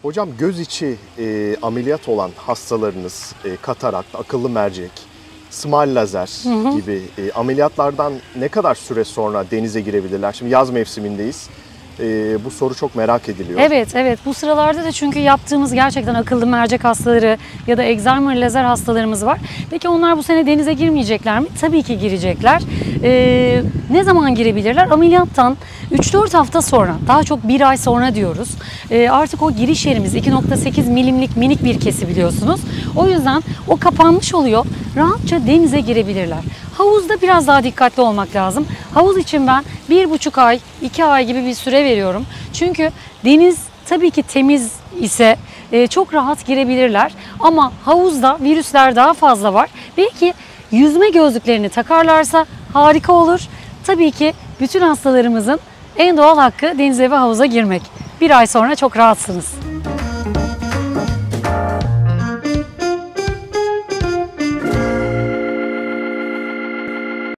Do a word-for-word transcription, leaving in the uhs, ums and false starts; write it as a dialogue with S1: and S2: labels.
S1: Hocam göz içi e, ameliyat olan hastalarınız e, katarakt, akıllı mercek, small lazer hı hı. gibi e, ameliyatlardan ne kadar süre sonra denize girebilirler? Şimdi yaz mevsimindeyiz. Ee, bu soru çok merak ediliyor.
S2: Evet, evet. Bu sıralarda da çünkü yaptığımız gerçekten akıllı mercek hastaları ya da Excimer lazer hastalarımız var. Peki onlar bu sene denize girmeyecekler mi? Tabii ki girecekler. Ee, ne zaman girebilirler? Ameliyattan üç dört hafta sonra, daha çok bir ay sonra diyoruz. Ee, artık o giriş yerimiz iki nokta sekiz milimlik minik bir kesi biliyorsunuz. O yüzden o kapanmış oluyor. Rahatça denize girebilirler. Havuzda biraz daha dikkatli olmak lazım. Havuz için ben bir buçuk ay, iki ay gibi bir süre veriyorum. Çünkü deniz tabii ki temiz ise e, çok rahat girebilirler. Ama havuzda virüsler daha fazla var. Belki yüzme gözlüklerini takarlarsa harika olur. Tabii ki bütün hastalarımızın en doğal hakkı denize ve havuza girmek. Bir ay sonra çok rahatsınız.